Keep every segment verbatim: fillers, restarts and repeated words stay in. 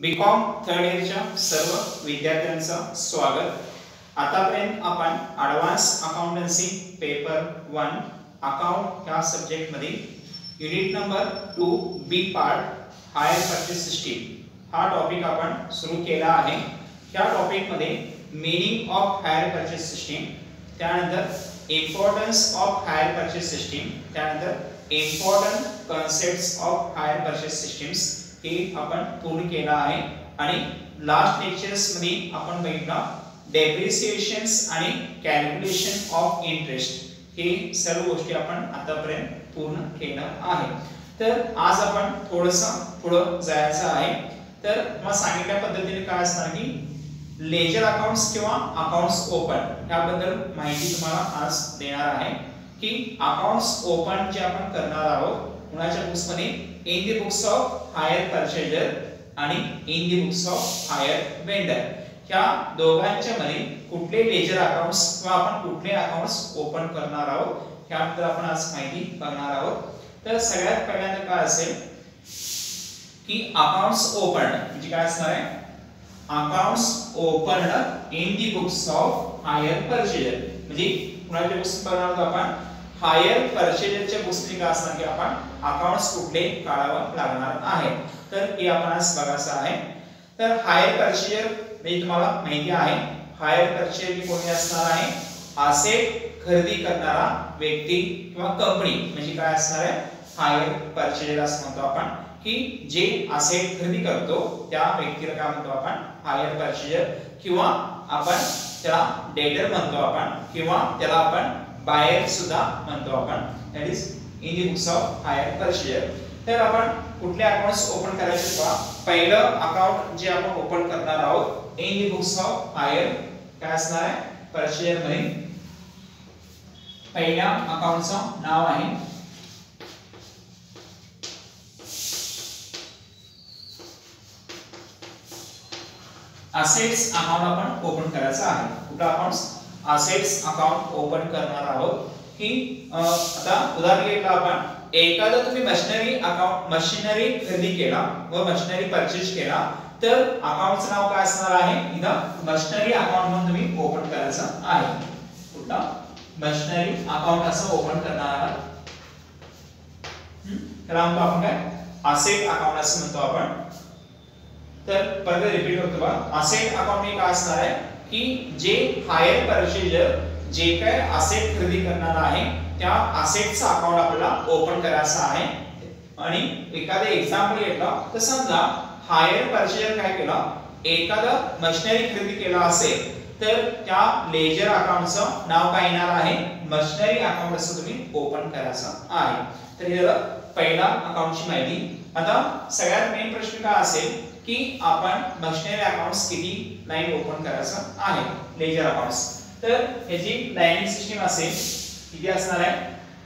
बी com third इयरच्या सर्व विद्यार्थ्यांचं स्वागत। आतापर्यंत आपण advance accountancy paper one account या सब्जेक्ट मध्ये unit number two B part hire purchase system हा टॉपिक आपण सुरू केला आहे। या टॉपिक मध्ये meaning of hire purchase system, त्यानंतर importance of hire purchase system, त्यानंतर important concepts of hire purchase systems हे आपण पूर्ण केला आहे। आणि लास्ट लेक्चर्स मध्ये आपण बघितलं डेप्रिसिएशन्स आणि कॅल्क्युलेशन ऑफ इंटरेस्ट हे सर्व गोष्टी आपण आतापर्यंत पूर्ण केलं आहे। तर आज आपण थोडंसं पुढे जायचं आहे। तर मला सांगितल्या पद्धतीने काय असणार की लेजर अकाउंट्स किंवा अकाउंट्स ओपन याबद्दल माहिती तुम्हाला आज देणार आहे की अकाउंट्स ओपन जे आपण करणार आहोत कुणाच्या बुक्स मध्ये in the books of hire purchaser आणि in the books of hire vendor या दोघांच्या मध्ये कुठले लेजर अकाउंट्स किंवा आपण कुठले अकाउंट्स ओपन करणार आहोत याबद्दल आपण आज माहिती बघणार आहोत। तर सगळ्यात पहिल्यांदा काय असेल की अकाउंट्स ओपन म्हणजे काय असणार आहे, accounts opened in the books of hire purchaser म्हणजे कुणाच्या बुक्स बघणार आहोत आपण हायर परचेजरच्या बुक्स मध्ये काय असणार की आपण अकाउंट्स कुठले काढावं लागणार आहे। तर हे आपण आज बघायचं आहे। तर हायर परचेजर म्हणजे तुम्हाला माहिती आहे हायर परचेजर कोणी असणार आहे, असेट खरेदी करणारा व्यक्ती किंवा कंपनी म्हणजे काय असणार आहे हायर परचेजर असं म्हणतो आपण की जे असेट खरेदी करतो त्या व्यक्तीला काय म्हणतो आपण हायर परचेजर किंवा आपण त्याला डेटर म्हणतो आपण किंवा त्याला आपण बायर सुद्धा म्हणतो आपण, that is in the books of hire purchaser. तर आपण कुठले अकाउंट्स ओपन करायचे पहा, पहिलं अकाउंट जे आपण ओपन करणार आहोत in the books of hire काय असणार आहे परचेजर मध्ये पहिल्या अकाउंटचं नाव आहे असेट्स अकाउंट आपण ओपन करायचं आहे। कुठला अकाउंट्स असेट्स अकाउंट ओपन करणार आहोत की आता उदाहरण घेतलं आपण एखादा तुम्ही मशिनरी अकाउंट मशिनरी खरेदी केला व मशिनरी परचेज केला तर अकाउंटचं नाव काय असणार आहे, इथं मशिनरी अकाउंट म्हणून तुम्ही ओपन करायचं आहे। कुठला मशिनरी अकाउंट असं ओपन करणार आहात त्याला म्हणतो आपण काय असेट अकाउंट असं म्हणतो आपण। तर परत रिपीट करतो बघा, असेट अकाउंट हे काय असणार आहे की जे हायर परचेजर जे काय असेट खरेदी करणार आहे त्या असेटचं अकाउंट आपल्याला ओपन करायचं आहे। आणि एखादं एक्झाम्पल घेतलं तर समजा हायर परचेजर काय केलं, एखादा मशिनरी खरेदी केला असेल तर त्या लेजर अकाउंटचं नाव काय येणार आहे मशिनरी अकाउंट असं तुम्ही ओपन करायचं आहे। तर हे झालं पहिला अकाउंटची माहिती। आता सगळ्यात मेन प्रश्न काय असेल की आपण मशिनरी अकाउंट्स किती लाईन ओपन करायचं आहे लेजर अकाउंट्स। तर ह्याची लाईनिंग सिस्टीम असेल किती असणार आहे,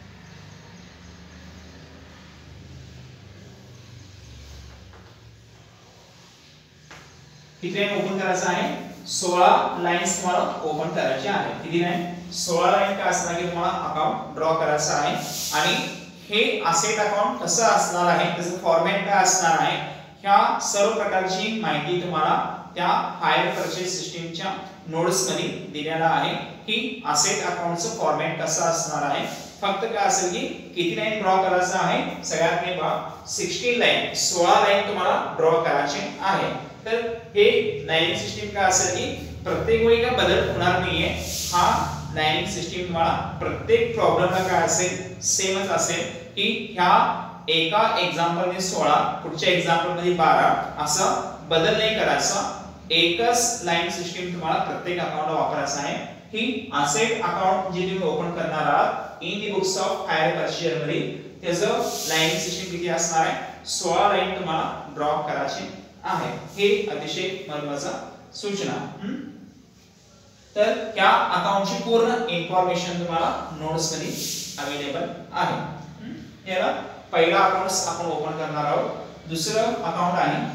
किती लाईन ओपन करायचं आहे, सोळा लाईन्स तुम्हाला ओपन करायचे आहे। किती लाईन, सोळा लाईन काय असणार की तुम्हाला अकाउंट ड्रॉ करायचं आहे। आणि हे असेट अकाउंट कसं असणार आहे, त्याचं फॉर्मॅट काय असणार आहे, ह्या सर्व प्रकारची माहिती तुम्हाला त्या हायर परचेस सिस्टीमच्या नोट्स मध्ये दिलेला आहे की असेट अकाउंटचं फॉर्मॅट कसं असणार आहे। फक्त काय असेल की किती लाईन ड्रॉ करायचं आहे, सगळ्यात मेन पहा सोळा लाईन सोळा लाईन तुम्हाला ड्रॉ करायचे आहे। तर हे लाईनिंग सिस्टीम काय असेल की प्रत्येक वेळी काय बदल होणार नाहीये, हा लाईनिंग सिस्टीम तुम्हाला प्रत्येक प्रॉब्लेमला काय असेल सेमच असेल की ह्या एका एक्झाम्पल मध्ये सोळा पुढच्या एक्झाम्पल मध्ये बारा असं बदल नाही करायचा, एकच लाईन सिस्टीम तुम्हाला प्रत्येक अकाउंटला वापरायचं आहे। ही असेट अकाउंट जे तुम्ही ओपन करणार आहात in the books of hire purchaser मध्ये त्याचं लाईनिंग सिस्टीम किती असणार आहे, सोळा लाईन तुम्हाला ड्रॉ करायची आहे। हे अतिशय महत्त्वाचं सूचना। तर या अकाउंटची पूर्ण इन्फॉर्मेशन तुम्हाला नोट्स मध्ये अवेलेबल आहे। याला पहिला अकाउंट्स आपण ओपन करणार आहोत। दुसरं अकाउंट आहे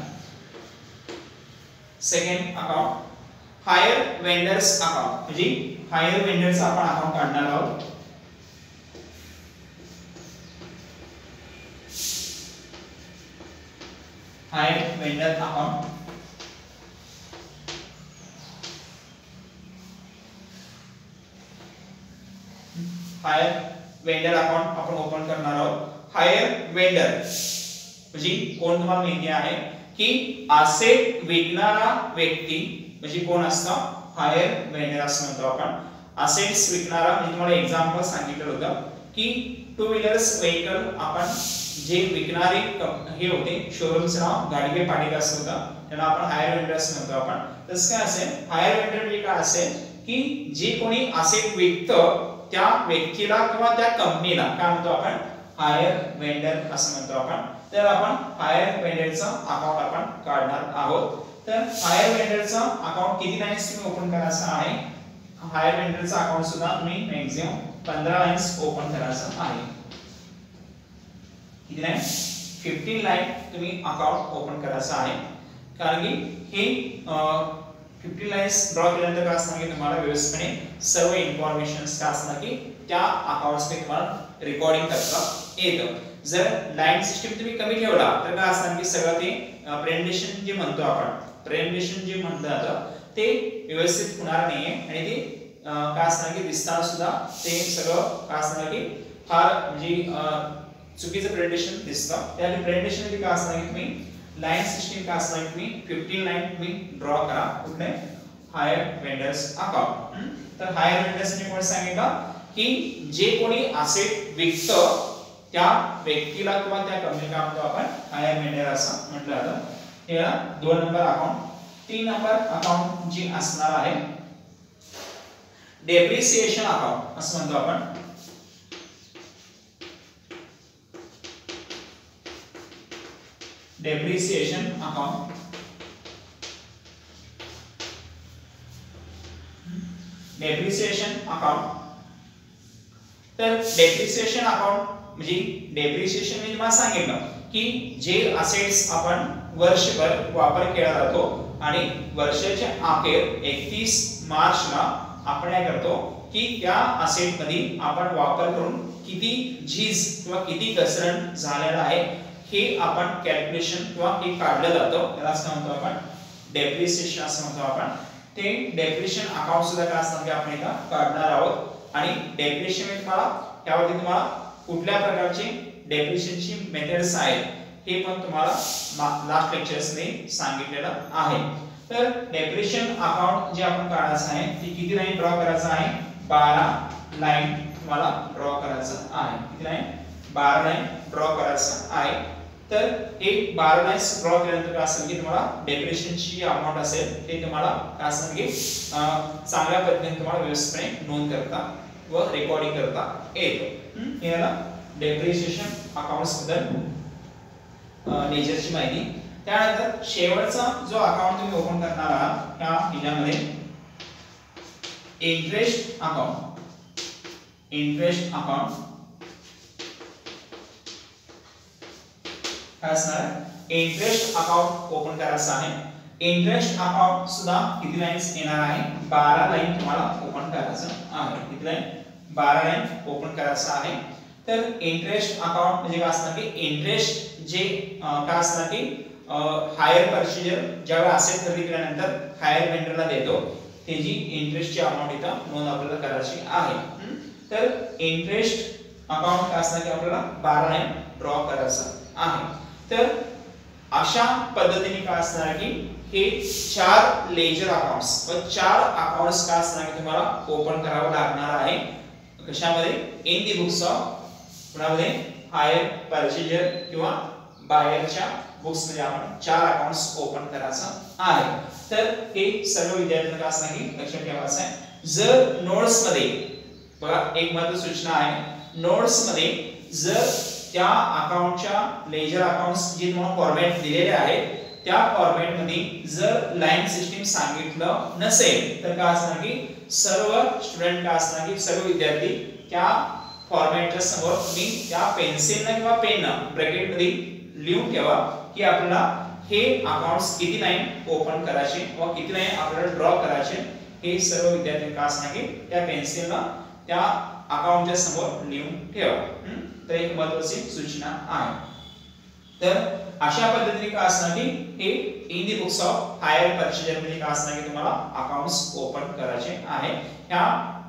second account hire vendors account म्हणजे हायर वेंडरचं आपण अकाउंट काढणार आहोत। Hire vendor account hire vendor account आपण ओपन करणार आहोत. हायर वेंडर म्हणजे कोण तुम्हाला माहिती आहे की असेट विकणारा व्यक्ती म्हणजे कोण असतं, हायर वेंडर असं म्हणतो आपण. असेट्स विकणारा म्हणजे तुम्हाला एक्झाम्पल सांगितलं होतं की टू व्हीलर्स व्हेइकल आपण जे विकणारे हे होते शोरूमचं नाव गाडगे पाटील असं होतं, त्यांना आपण हायर वेंडर असं म्हणतो आपण. तसं काय असेल, हायर वेंडर म्हणजे काय असेल की जे कोणी असेट विकतं त्या व्यक्तीला किंवा त्या कंपनीला काय म्हणतो आपण, हायर वेंडर असं म्हणतो आपण. तर आपण हायर वेंडरचं अकाउंट आपण काढणार आहोत. तर हायर वेंडरचं अकाउंट किती लाईन्स तुम्ही ओपन करायचं आहे, हायर वेंडरचं अकाउंट सुद्धा तुम्ही मॅक्सिमम पंधरा लाईन्स ओपन करायचं आहे. किती लाईन, पंधरा लाईन तुम्ही अकाउंट ओपन करायचं आहे. कारण की हे पंधरा लाईन्स ड्रॉ केल्यानंतर काय असणार की तुम्हाला व्यवस्थितपणे सर्व इन्फॉर्मेशन काय असणार की त्या अकाउंट्स मध्ये तुम्हाला रेकॉर्डिंग करता येतं. जर लाईन सिस्टम तुम्ही कमी ठेवला तर काय असणार की सगळं ते प्रेझेंटेशन जे म्हणतो आपण, प्रेझेंटेशन जे म्हटलं जातं ते व्यवस्थित होणार नाहीये आणि ते काय असणार की दिसताना सुद्धा ते सगळं काय असणार की फार म्हणजे चुकीचं प्रेझेंटेशन दिसतं. त्या प्रेझेंटेशन मध्ये काय असणार की तुम्ही लाईन सिस्टम काय असणार की तुम्ही पंधरा लाईन तुम्ही ड्रॉ करा. कुठले, हायर वेंडर्स अकाउंट. तर हायर वेंडर्स ने कोण सांगितलं की जे कोणी असेट विकतं त्या व्यक्तीला किंवा त्या कंपनीला म्हणतो आपण हायर वेंडर असं म्हटलं जातं. हे दोन नंबर अकाउंट. तीन नंबर अकाउंट जी असणार आहे डेप्रिसिएशन अकाउंट असं म्हणतो आपण. Depreciation account. Depreciation account. तर डेप्रिसिएशन अकाउंट म्हणजे डेप्रिसिएशन म्हणजे मला सांगितलं की जे असेट्स आपण वर्षभर वापर केला जातो आणि वर्षाच्या अखेर एकतीस मार्चला आपण काय करतो की त्या असेट मध्ये आपण वापर करून किती झीज किंवा किती घसरण झालेला आहे हे आपण कॅल्क्युलेशन किंवा हे काढलं जातं. त्याला असं म्हणतो आपण डेप्रिसिएशन असं म्हणतो आपण. ते डेप्रिसिएशन अकाउंट सुद्धा काय असणार की आपण इथं काढणार आहोत. आणि डेप्रिसिएशन मध्ये तुम्हाला त्यावरती तुम्हाला कुठल्या प्रकारचे डेप्रिसिएशनची मेथड्स आहेत हे पण तुम्हाला लास्ट लेक्चर्स मध्ये सांगितलेलं आहे. तर डेप्रिसिएशन अकाउंट जे आपण काढायचं आहे ते किती लाईन ड्रॉ करायचं आहे, बारा लाईन तुम्हाला ड्रॉ करायचं आहे. किती लाईन, बारा लाईन ड्रॉ करायचं आहे. तर एक बारा लाईन्स ड्रॉ केल्यानंतर काय असेल की तुम्हाला डेप्रिसिएशनची जी अमाउंट असेल ते तुम्हाला काय असेल की चांगल्या पद्धतीने तुम्हाला व्यवस्थितपणे नोंद करता व रेकॉर्डिंग करता येतो. याला डेप्रिसिएशन अकाउंट्स बद्दल नेचरची माहिती. त्यानंतर शेवटचा जो अकाउंट तुम्ही ओपन करणार आहात त्या ह्याच्यामध्ये इंटरेस्ट अकाउंट. इंटरेस्ट अकाउंट काय असणार, इंटरेस्ट अकाउंट ओपन करायचं आहे. इंटरेस्ट अकाउंट सुद्धा किती लाईन्स येणार आहे, बारा लाईन तुम्हाला ओपन करायचं आहे. किती लाईन, बारा लाईन ओपन करायचं आहे. तर इंटरेस्ट अकाउंट म्हणजे काय असणार की इंटरेस्ट जे काय असणार की हायर परचेजर ज्यावेळी असेट खरेदी केल्यानंतर हायर वेंडरला देतो त्याची इंटरेस्टची अमाउंट इथं नोंद आपल्याला करायची आहे. तर इंटरेस्ट अकाउंट काय असणार की आपल्याला बारा लाईन ड्रॉ करायचं आहे. तर अशा पद्धतीने काय असणार की हे चार लेजर अकाउंट्स व चार अकाउंट्स काय असणार की तुम्हाला ओपन करावं लागणार आहे. कशामध्ये, इन दी बुक्स ऑफ कुणामध्ये, हायर परचेजर किंवा बायरच्या बुक्स मध्ये आपण चार अकाउंट्स ओपन करायचं आहे. तर हे सर्व विद्यार्थ्यांना काय असणार की लक्षात ठेवायचं आहे. जर नोट्स मध्ये बघा एक महत्त्वाची सूचना आहे, नोट्स मध्ये जर त्या अकाउंटच्या लेजर अकाउंट्स जे तुम्हाला फॉर्मॅट दिलेले आहेत त्या फॉर्मॅट मध्ये जर लाईन सिस्टीम सांगितलं नसेल तर काय असणार की सर्व स्टुडंट काय असणार की सर्व विद्यार्थी त्या फॉर्मॅटच्या समोर तुम्ही त्या पेन्सिलने किंवा पेनने ब्रॅकेट मध्ये लिहून ठेवा की आपल्याला हे अकाउंट्स किती लाईन ओपन करायचे किंवा किती लाईन आपल्याला ड्रॉ करायचे हे सर्व विद्यार्थी काय असणार की त्या पेन्सिलने त्या अकाउंटच्या समोर लिहून ठेवा. तर एक महत्त्वाची सूचना आहे. तर अशा पद्धतीने काय असणार की हे in the books of hire purchaser मध्ये काय असणार की तुम्हाला अकाउंट्स ओपन करायचे आहे. ह्या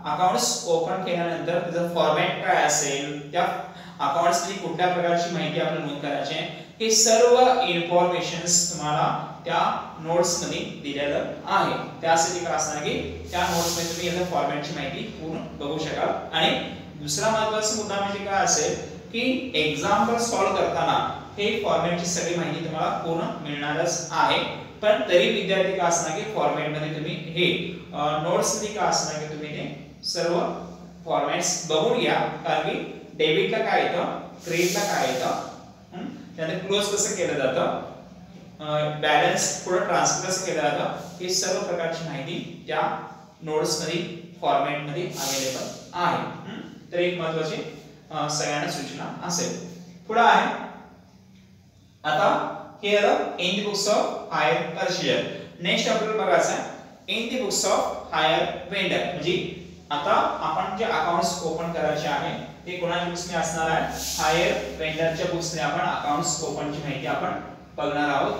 अकाउंट्स ओपन केल्यानंतर त्याचं फॉर्मॅट काय असेल, त्या अकाउंट्स मध्ये कुठल्या प्रकारची माहिती आपल्याला नोंद करायची आहे, हे सर्व इन्फॉर्मेशन्स तुम्हाला त्या नोट्स मध्ये दिलेलं आहे. त्यासाठी काय असणार की त्या नोट्स मध्ये तुम्ही याच्या फॉर्मॅटची माहिती पूर्ण बघू शकाल. आणि दुसरा महत्त्वाचा मुद्दा म्हणजे काय असेल की एक्झाम्पल सॉल्व्ह करताना हे फॉर्मॅटची सगळी माहिती तुम्हाला पूर्ण मिळणारच आहे. पण तरी विद्यार्थी काय असणार की फॉर्मॅट मध्ये तुम्ही हे नोट्स मध्ये काय असणार की तुम्ही हे सर्व फॉर्मॅट्स बघून घ्या. कारण की डेबिटला काय येतं, क्रेडिटला काय येतं, त्याने क्लोज कसं केलं जातं, बॅलन्स पुढे ट्रान्सफर कसं केलं जातं, हे सर्व प्रकारची माहिती त्या नोट्स मध्ये फॉर्मॅट मध्ये अवेलेबल आहे. तर एक महत्त्वाची सगळ्यांना सूचना असेल. पुढे आहे आता here in the books of hire purchaser. Next आपल्याला बघायचं आहे in the books of hire vendor. म्हणजे आता आपण जे अकाउंट्स ओपन करायचे आहे ते कोणाच्या बुक्स मध्ये असणार आहे, हायर वेंडरच्या बुक्स मध्ये आपण अकाउंट्स ओपनची माहिती आपण बघणार आहोत.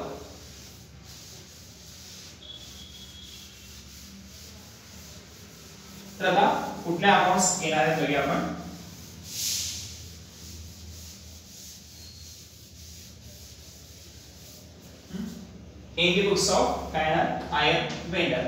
तर आता कुठल्या अकाउंट्स येणार आहेत बघूया आपण. इन द बुक्स ऑफ काय hire vendor.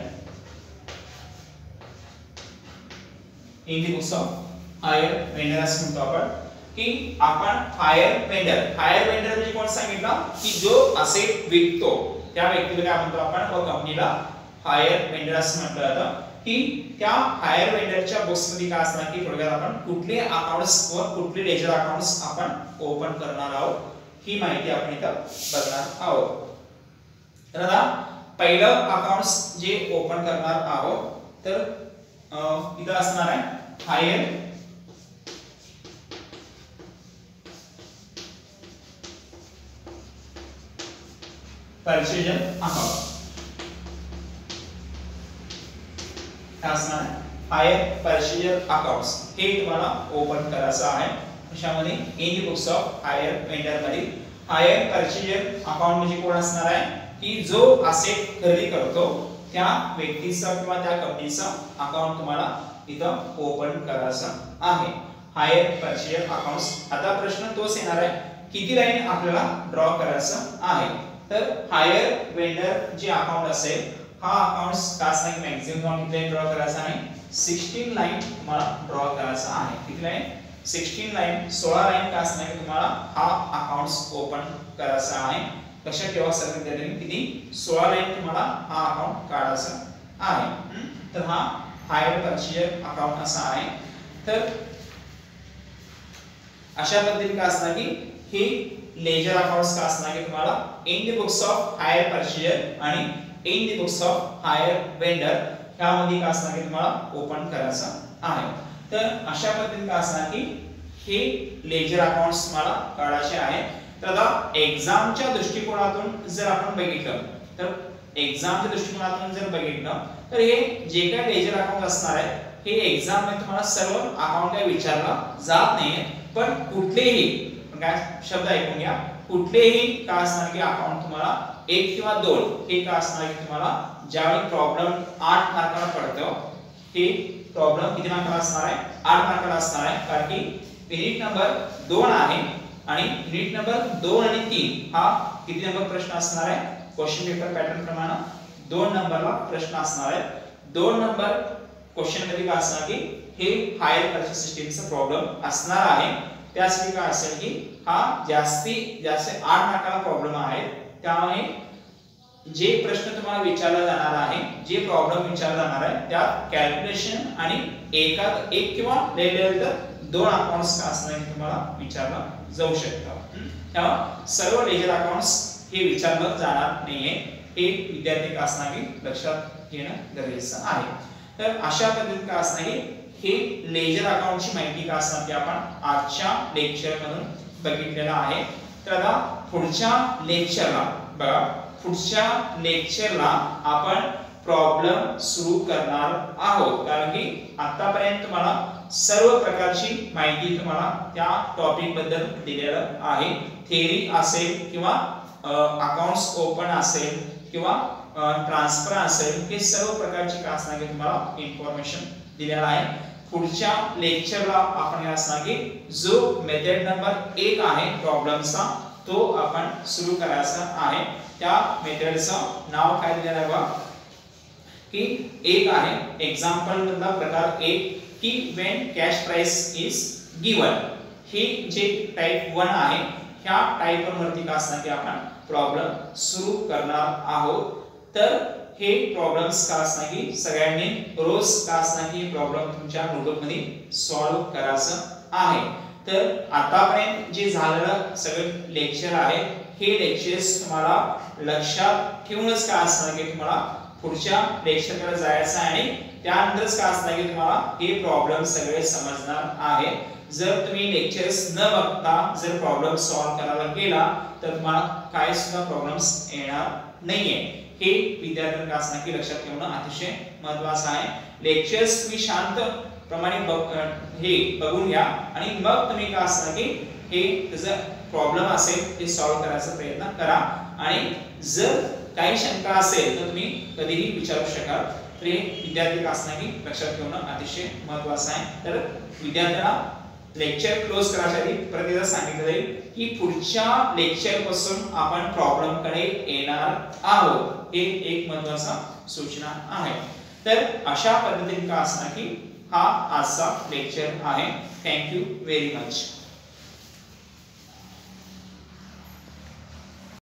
In the books of hire vendor असं म्हणतो आपण की आपण हायर वेंडर. हायर वेंडर म्हणजे कोण सांगितलं की जो असेट विकतो त्या व्यक्तीला काय म्हणतो आपण, व कंपनीला हायर वेंडर असं म्हटलं जातं. की त्या हायर वेंडरच्या बुक्स मध्ये काय असणार की थोडक्यात आपण कुठले अकाउंट्स व कुठले लेजर अकाउंट्स आपण ओपन करणार आहोत ही माहिती आपण इथं बघणार आहोत. तर आता पहिलं अकाउंट्स जे ओपन करणार आहोत तर इथं असणार आहे हायर पर्चेजर अकाउंट. असणार आहे हायर पर्चेजर अकाउंट्स. हे तुम्हाला ओपन करायचं आहे. त्याच्यामध्ये in the books of hire vendor मध्ये हायर पर्चेजर अकाउंट म्हणजे कोण असणार आहे की जो असेट खरेदी करतो त्या व्यक्तीचा किंवा त्या कंपनीचा अकाउंट तुम्हाला इथं ओपन करायचं आहे. Hire purchaser accounts. आता प्रश्न तोच येणार आहे किती लाईन आपल्याला ड्रॉ करायचं आहे. तर हायर वेंडर जे अकाउंट असेल हा अकाउंट्स का असणार की मॅक्झिमम किती लाईन ड्रॉ करायचा आहे, सोळा लाईन तुम्हाला ड्रॉ करायचा आहे. किती लाईन, सोळा लाईन. सोळा लाईन का असणार की तुम्हाला हा अकाउंट्स ओपन करायचा आहे. लक्षात ठेवा सर्व विद्यार्थ्यांनी किती सोळा लाईन तुम्हाला हा अकाउंट काढायचा आहे. तर हा हायर पर्चेजर अकाउंट असा आहे. तर अशा पद्धतीने काय असणार की हे लेजर अकाउंट्स का असणार की तुम्हाला in the books of hire purchaser आणि in the books of hire vendor यामध्ये काय असणार की तुम्हाला ओपन करायचं आहे. तर अशा पद्धतीने काय असणार की हे लेजर अकाउंट्स तुम्हाला काढायचे आहे. तर आता एक्झामच्या दृष्टिकोनातून जर आपण बघितलं तर एक्झामच्या दृष्टिकोनातून जर बघितलं तर हे जे काही लेजर अकाउंट असणार आहे हे एक्झाम मध्ये तुम्हाला सर्व अकाउंट काय विचारला जात नाहीये. पण कुठलेही काय शब्द ऐकून घ्या, कुठलेही काय असणार की अकाउंट तुम्हाला एक किंवा दोन हे काय असणार की तुम्हाला ज्यावेळी प्रॉब्लेम आठ मार्काला पडतो हे प्रॉब्लेम किती मार्काला असणार आहे, आठ मार्काला असणार आहे. कारण की युनिट नंबर दोन आहे आणि युनिट नंबर दोन आणि तीन हा किती नंबर प्रश्न असणार आहे, क्वेश्चन पेपर पॅटर्न प्रमाणे दोन नंबरला प्रश्न असणार आहे. दोन नंबर क्वेश्चन मध्ये काय असणार की हे हायर पर्चेस सिस्टीमचा प्रॉब्लेम असणार आहे. त्यासाठी काय असेल की हा जास्ती जास्त आठ मार्काला प्रॉब्लेम आहे. त्यामुळे जे प्रश्न तुम्हाला विचारला जाणार आहे, जे प्रॉब्लेम विचारला जाणार आहे त्यात कॅल्क्युलेशन आणि एका एक किंवा लेवल तर दोन अकाउंट्स का असणार की तुम्हाला विचारलं जाऊ शकतं. त्यामुळे सर्व लेजर अकाउंट्स हे विचारलं जाणार नाहीये. हे विद्यार्थी का असणार की लक्षात घेणं गरजेचं आहे. तर अशा पद्धतीने काय असणार की हे लेजर अकाउंटची माहिती का असणार की आपण आजच्या लेक्चर मधून बघितलेलं आहे. तर आता पुढच्या लेक्चरला बघा, पुढच्या लेक्चरला आपण प्रॉब्लेम सुरू करणार आहोत. कारण की आतापर्यंत तुम्हाला सर्व प्रकारची माहिती तुम्हाला त्या टॉपिक बद्दल दिलेलं आहे. थेअरी असेल किंवा अकाउंट्स ओपन असेल किंवा ट्रान्सफर असेल, हे सर्व प्रकारची काय असणार की तुम्हाला इन्फॉर्मेशन दिलेला आहे. पुढच्या लेक्चरला आपण असणार की जो मेथड नंबर एक आहे प्रॉब्लेमचा तो आपण सुरू करायचा आहे. त्या मेथडचं नाव काय दिलेलं आहे बघा की एक आहे. एक्झाम्पल मधला प्रकार एक की when cash price is given. ही जे टाइप वन आहे ह्या टाइप वन वरती का असणार की आपण प्रॉब्लेम सुरू करणार आहोत. तर हे प्रॉब्लेम्स का असणार की सगळ्यांनी रोज का असणार की प्रॉब्लेम तुमच्या नोटबुक मध्ये सॉल्व करायचं आहे. तर आतापर्यंत जे झालेलं सगळं लेक्चर आहे हे लेक्चर्स तुम्हाला लक्षात ठेवूनच का असणार की तुम्हाला पुढच्या लेक्चरकडे जायचं आहे आणि त्यानंतरच का असणार की तुम्हाला हे प्रॉब्लेम सगळे समजणार आहे. जर तुम्ही लेक्चर्स न बघता जर प्रॉब्लेम सॉल्व करायला गेला तर तुम्हाला काय सुद्धा प्रॉब्लेम्स येणार नाहीये. हे विद्यार्थ्यांना का असणार की लक्षात ठेवणं अतिशय महत्त्वाचं आहे. लेक्चर्स तुम्ही शांत प्रमाणे हे बघून घ्या आणि मग तुम्ही का असणार की हे त्याचा प्रॉब्लेम असेल ते सॉल्व करायचा प्रयत्न करा. आणि जर काही शंका असेल तर तुम्ही कधीही विचारू शकाल. तर हे विद्यार्थी का असणार की लक्षात ठेवणं अतिशय महत्त्वाचं आहे. तर विद्यार्थ्यांना लेक्चर क्लोज करायच्या आधी परत एकदा सांगितलं जाईल की पुढच्या लेक्चर पासून आपण प्रॉब्लेम कडे येणार आहोत. हे एक महत्त्वाचा सूचना आहे. तर अशा पद्धतीने का असणार की हा आजचा लेक्चर आहे. Thank you very much.